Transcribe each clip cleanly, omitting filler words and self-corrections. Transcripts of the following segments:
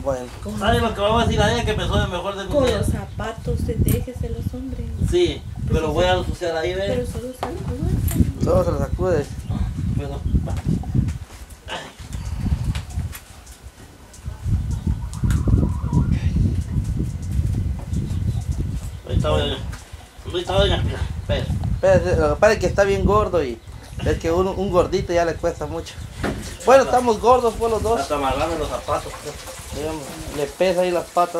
Bueno. ¿Sabes lo que vamos a decir a ella? Que me soy mejor de Con mujer. los zapatos, déjese los hombres. Sí, pero voy a ensuciar ahí, Pero ¿ves? solo sacudan. Todo se lo sacude. Bueno, va. Ahorita doña Pila, espera. Pero lo que pasa es que está bien gordo y es que un gordito ya le cuesta mucho. Bueno, estamos gordos por los dos. Hasta amarrarme los zapatos. Digamos, le pesa ahí las patas.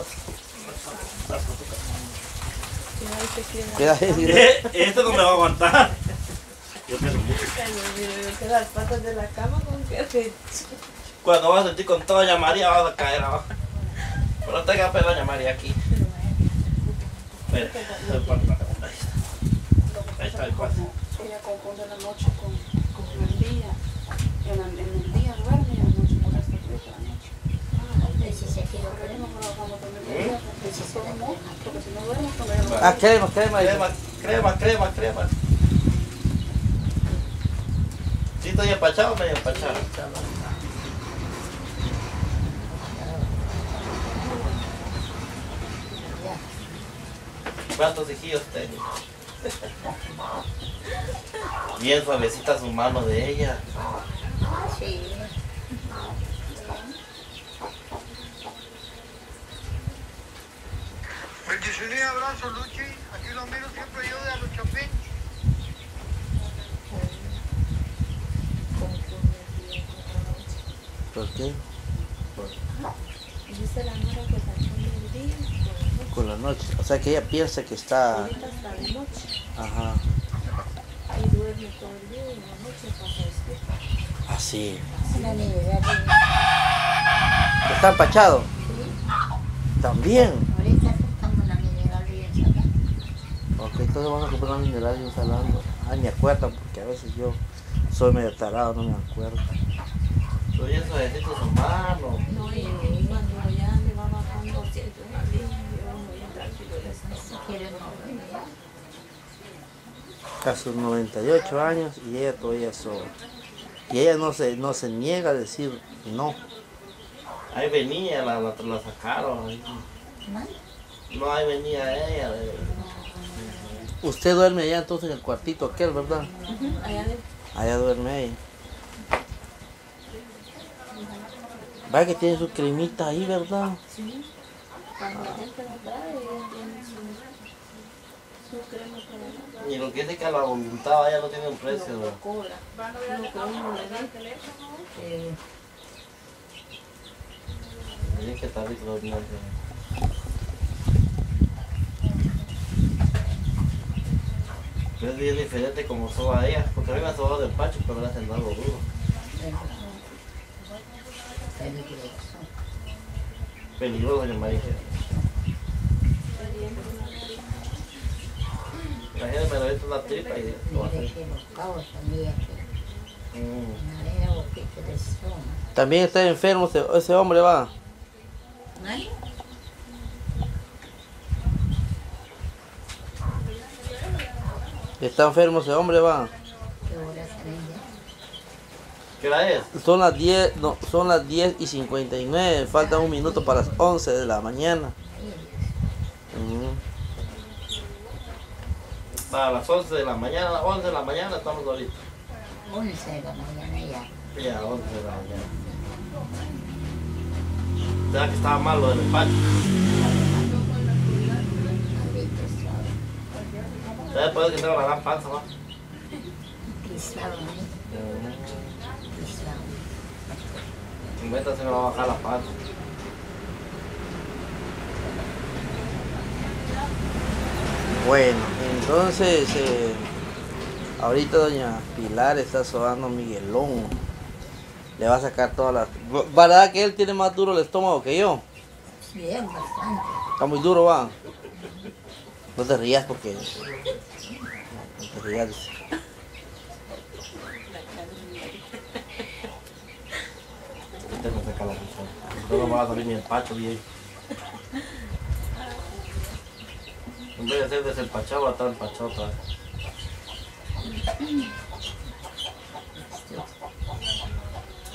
Mira ahí. Esto no me va a aguantar. Yo peso mucho. Que las patas de la cama con que Cuando vas a sentir con toda doña María vas a caer abajo. Pero no tenga pena doña María aquí. Espera, ahí está. Ahí está el cuarto. Ella confunde la noche con el día. En el día duerme y en la noche molesta por la noche. No vamos a dormir de día, porque si somos, porque si no duermos, comemos. Ah, crema, crema. Crema. ¿Sí estoy empachado o medio empachado? ¿Cuántos hijillos tengo? Bien suavecita su mano de ella. Sí. Bendiciones y abrazo, Luchi. Aquí lo miro siempre yo de los Chapín. ¿Por qué? dice la Nora que confunde el día Con la noche. O sea que ella piensa que está. ahorita hasta de noche. Ajá. Y duerme todo el día y en la noche pasa despierta. Así. Una niña, ¿Está empachado? sí. También. Ahorita estamos en la mineral bien salada. Ok, entonces vamos a comprar una mineral y un salando. Ay, me acuerdan porque a veces yo soy medio tarado, no me acuerdo. Pero ya suavecito su mano. No, y cuando ya le va bajando siente una línea y uno bien tranquilo le está. Si quiere no venir. A sus 98 años y ella todavía sola. Y ella no se niega a decir no. Ahí venía, la sacaron. Ahí. No, ahí venía ella. Usted duerme allá entonces en el cuartito aquel, ¿verdad? Allá de Allá duerme ella. Vaya que tiene su cremita ahí, ¿verdad? sí. Cuando la gente la trae, ella tiene su crema para Y lo que dice que a la voluntad ya no tiene un precio. ¿No? lo cobra. Lo que uno le dé. Dicen que está rico los días. Pero es bien diferente como soba ella, porque a mí me ha sobado del pacho, pero le hacen algo duro. Peligroso, doña María. La gente me lo mete una tripa y lo va a hacer. También está enfermo ese hombre, va. Está enfermo ese hombre, va. ¿Qué hora es? Son las 10, no, son las 10:59, falta un minuto para las 11 de la mañana. Para las 11 de la mañana, 11 de la mañana estamos ahorita. 11 de la mañana ya. Ya, 11 de la mañana. ¿Será que estaba mal lo del despacho? ¿Sabes después que tengo la gran panza, va? Pisado, En venta se me va a bajar la panza. Bueno, entonces ahorita doña Pilar está sobando Miguelón. Le va a sacar todas las... ¿Verdad que él tiene más duro el estómago que yo? bien, bastante. Está muy duro, va. No te rías porque... No te rías. Tengo que sacar la panza. No me va a salir ni el pacho bien. En vez de ser desempachado, va a estar empachado otra vez.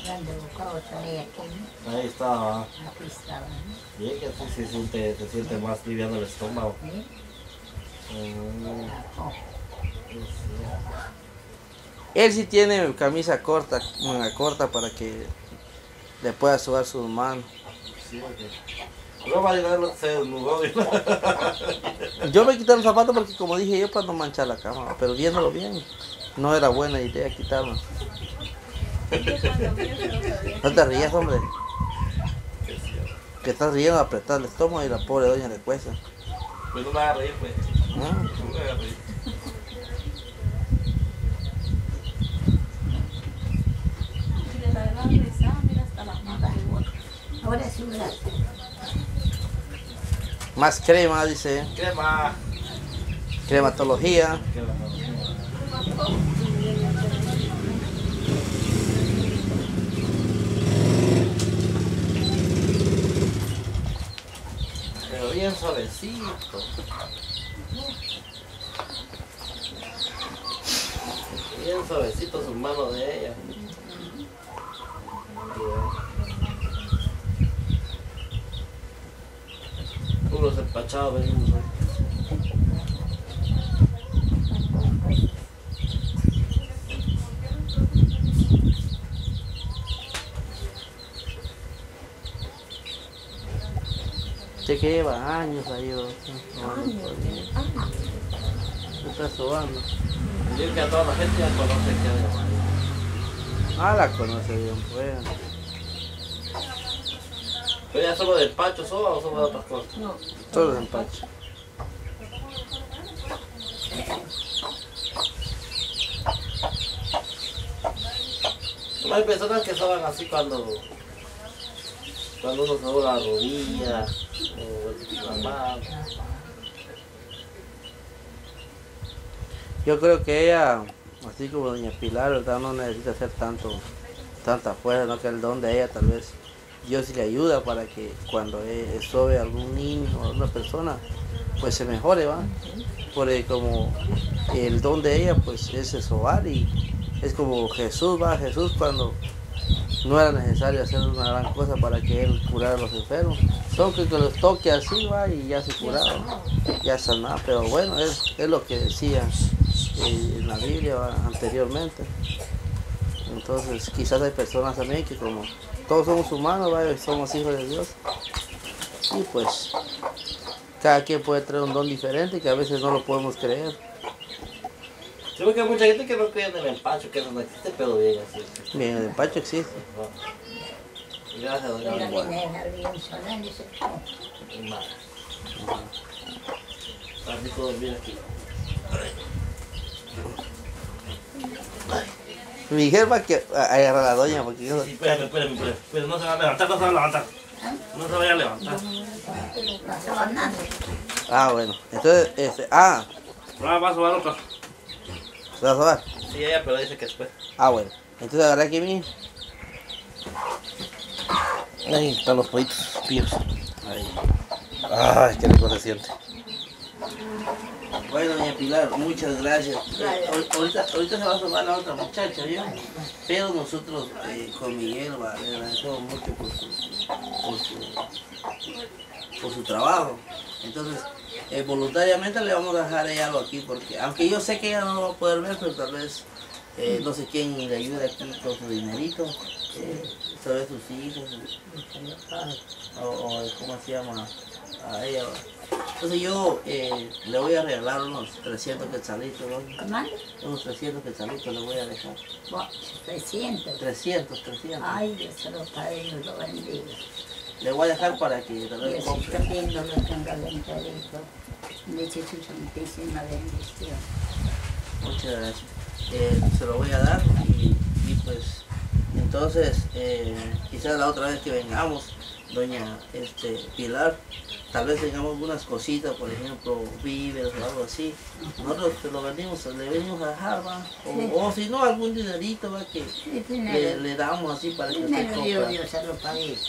grande buscaba otra vez aquí. Ahí está. Aquí estaba, ¿no? Bien que así se siente más liviano el estómago. ¿Sí? Oh, Él sí tiene camisa corta, manga corta para que le pueda sudar sus manos. Sí, no va a llegar a ser desnudó. Yo me quité los zapatos porque como dije yo para no manchar la cama, pero viéndolo bien, no era buena idea quitarlo. No te rías, hombre. Que estás riendo, apretar el estómago y la pobre doña le cuesta. Pues no me hagas reír, pues. ¿Ah? No me hagas reír. Y le da la risa, mira hasta la mano. ahora sí, ¿verdad? Más crema, dice. Crema. Crematología. Pero bien suavecito. Bien suavecito sus manos de ella. Puros empachados venimos hoy. Sé que lleva años ahí. Se está sobando. Yo que a toda la gente ya conoce que es María. Ah, la conoce bien, pues. ¿Pero ya solo del pacho soba o solo de otras cosas? No, Todo el empacho. No hay personas que soban así cuando uno se dobla la rodilla o la mano. Yo creo que ella, así como doña Pilar, ¿verdad? No necesita hacer tanta fuerza, ¿no? Que el don de ella tal vez Dios sí le ayuda para que cuando sobe algún niño o alguna persona, pues se mejore, ¿va? Porque como el don de ella, pues es sobar y es como Jesús, ¿va? Jesús cuando no era necesario hacer una gran cosa para que él curara a los enfermos. Son que los toque así, ¿va? Y ya se curaba, ya sanaba. Pero bueno, es lo que decía en la Biblia, ¿va? Anteriormente. Entonces quizás hay personas también que como todos somos humanos, ¿va? Somos hijos de Dios. Y pues cada quien puede traer un don diferente que a veces no lo podemos creer. Yo creo que hay mucha gente que no cree en el empacho, que eso no existe, pero bien así. Bien, el empacho existe. Y gracias, doña la María. viene a jardín solar y se fue. Y más. Está rico dormir aquí. Miguel va que agarra a la doña porque yo... Sí, espérame, no se va a levantar, no se va a levantar. No se vaya a levantar. No estaba nada. Ah, bueno. Entonces, Ahora va a sobar otra. ¿se va a sobar? Sí, ella, pero dice que después. Ah, bueno. Entonces agarra aquí mi... Ahí están los pollitos píos. Ahí. Ay, qué rico se siente. Bueno, doña Pilar, muchas gracias. Ahorita se va a sumar la otra muchacha, ¿yo? Pero nosotros con Miguel le agradecemos mucho por su trabajo. Entonces, voluntariamente le vamos a dejar a ella algo aquí, porque aunque yo sé que ella no lo va a poder ver, pero tal vez no sé quién le ayude aquí con su dinerito, tal vez sus hijos, o ¿cómo se llama? A ella. Entonces yo le voy a regalar unos 300 quetzalitos, ¿no? ¿Cómo? Unos 300 quetzalitos le voy a dejar. Bueno, 300. 300. Ay, Dios se lo pague y lo bendiga. Le voy a dejar para que tal vez Dios compre. también lo tenga enterito. Le eche su santísima bendición. Muchas gracias. Se lo voy a dar y pues entonces quizás la otra vez que vengamos, doña Pilar, tal vez tengamos algunas cositas, por ejemplo, víveres o algo así. Nosotros se lo venimos, le venimos a dejar, ¿va? O si no, algún dinerito, ¿va? Que Sí, dinero. le damos así para que usted Dinero compre. Dios se lo pague.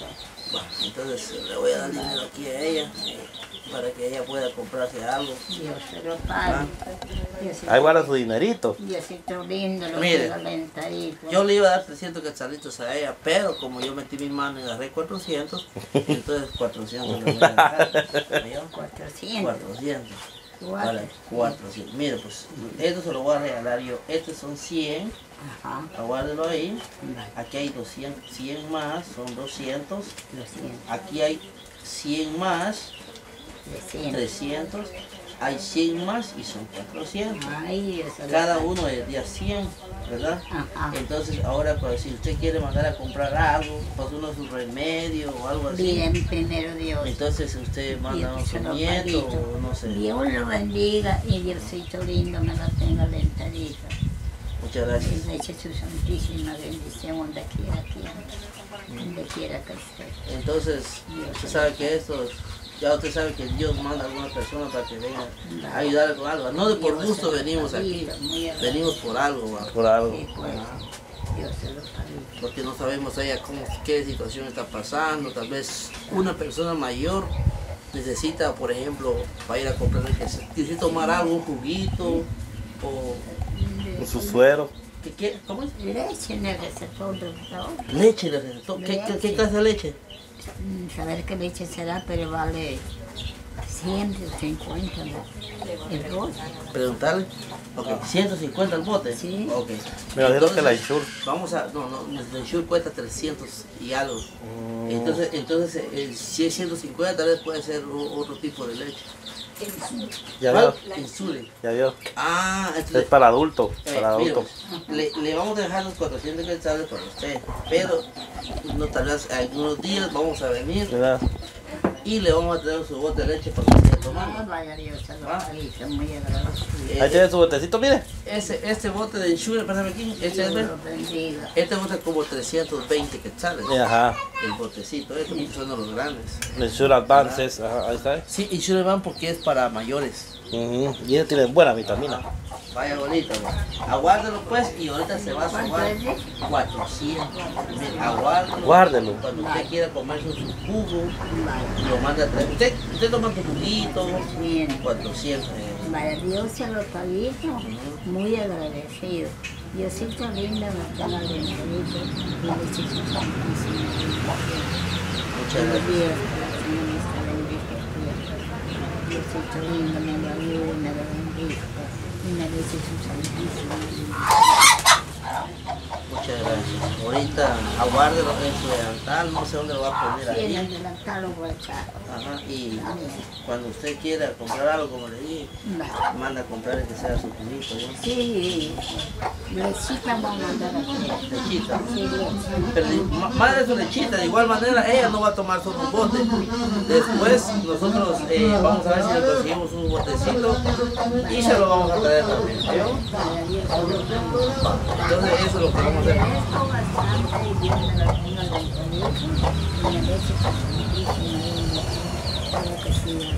Bueno, entonces le voy a dar dinero aquí a ella para que ella pueda comprarse algo. Dios se lo pague. Ahí guarda su dinerito. Diosito lindo, lo Mire, tengo alentadito. Yo le iba a dar 300 quetzalitos a ella, pero como yo metí mi mano y agarré 400, entonces 400 le voy a dejar. ¿Vio? 400. 400. Vale, 400. Mire, pues, esto se lo voy a regalar yo. Estos son 100. Ajá. Aguárdelo ahí. Vale, Aquí hay 200, 100 más, son 200. 200. Aquí hay 100 más, 300. 300. Hay 100 más y son 400. Ay, Dios se lo Cada pague. uno es de 100, ¿verdad? Ajá. Entonces ahora pues, si usted quiere mandar a comprar algo, pues uno su remedio o algo así, Bien, primero Dios. entonces usted manda a Dios su se lo nieto pague. o no sé. Dios lo bendiga y Diosito lindo me lo tenga alentadito. Muchas Y gracias. le eche su santísima bendición donde quiera que ande, donde quiera que esté. Entonces, Dios usted se sabe que esto, ya usted sabe que Dios manda a alguna persona para que venga a ayudarle con algo. No de por Dios gusto se lo venimos aquí, pague, muy agradecido. venimos por algo, ¿va? Por algo. Sí, pues, Dios se lo pague. Porque no sabemos ella qué situación está pasando. Tal vez una persona mayor necesita, por ejemplo, para ir a comprar, necesita tomar algo, un juguito o... Con su suero. ¿Cómo es? Leche en el recetón del doctor. Leche le recetó. ¿Qué clase de leche? Saber qué leche será, pero vale 150 el bote. Preguntarle. Ok, 150 el bote. Sí. Ok. Me imagino que la Entonces, insure. Vamos a, no, la insure cuesta 300 y algo. Entonces si es 150 tal vez puede ser otro tipo de leche. Ya veo, Insure. ya veo. Ah, Es entonces, para adultos, para mire, adultos. le vamos a dejar los 400 quetzales para usted, pero no, tal vez algunos días vamos a venir ¿Verdad? y le vamos a traer su bote de leche para que usted No, tomar. vaya Dios, se lo Ah. pague, soy muy agradecido. Ahí tiene su botecito, mire. Este bote de insure, pásame aquí, Dios este lo bendiga. cuesta como 320 quetzales. Ajá. El botecito, porque son de los grandes. El Insure Advances, ajá, ahí está. Sí, Insure Van porque es para mayores. Ujú. Y ellos tienen buena vitamina. Vaya bonito, aguárdelo pues y ahorita se va a ¿Cuánto sobar es? 400. Mire, aguárdelo. Guárdelo. Cuando usted quiera comerse su jugo, Vale, lo manda a traer. Usted toma su juguito, bien. 400. Vaya Dios se lo pague, muy agradecido. Diosito lindo me tenga alentadito y le eche su santísima bendición. Muchas gracias. Dios, nuestra bendita Diosito lindo me lo ayude, me lo bendiga y me eche su santísima bendición. Muchas gracias. Ahorita aguárdelo en su delantal, no sé dónde lo va a poner Sí, en el ahí. delantal lo voy a echar. Ajá, y Amén. cuando usted quiera comprar algo, como le dije, Vale. manda a comprar el que sea su juguito, ¿no? Sí, lechita vamos a mandar a hacer. Lechita. Sí, leche. Pero madre su lechita, de igual manera ella no va a tomar solo un bote. Después nosotros vamos a ver si le conseguimos un botecito y se lo vamos a traer también. ¿Vio? Vaya Dios se lo pague. Entonces eso es lo que vamos a hacer. Agradezco bastante y Dios me lo tenga alentadito y me le eche su santísima bendición. Para que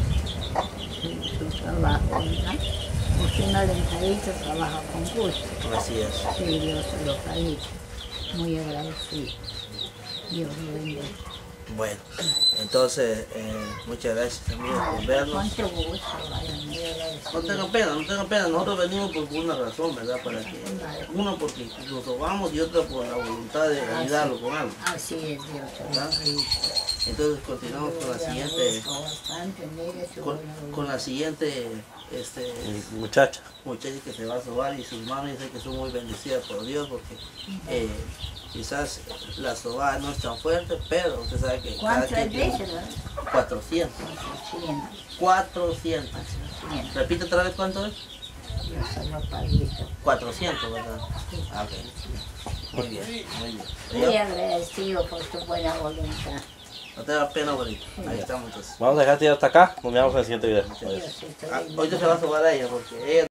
siga su trabajo, ¿verdad? Porque un alentadito trabaja con gusto. Así es. Sí, Dios se lo pague. Muy agradecido. Dios lo bendiga. Bueno, entonces muchas gracias amigos por vernos. Cuánto gusto, vaya, muy agradecido. No tengan pena, no tengan pena. Nosotros venimos por una razón, ¿verdad? Para que uno porque nos robamos y otra por la voluntad de ayudarlo con algo. Así es, Dios se lo pague. Entonces continuamos con la siguiente, Bastante, mire su con, buena con la siguiente Muchacha. muchacha que se va a sobar y sus manos dicen que son muy bendecidas por Dios porque quizás la sobada no es tan fuerte, pero usted sabe que cada ¿Cuánto quien es tiene de eso, verdad? 400. 400. 400. 400. Repite otra vez cuánto es. Dios se lo pague. 400, ¿verdad? Ah, ok. Muy bien, muy bien. Muy agradecido por tu buena voluntad. No te da pena, bonito. Ahí estamos entonces. Vamos a dejar hasta acá. Nos vemos en el siguiente video. Diosito Ah, lindo. ahorita se va a sobar a ella porque ella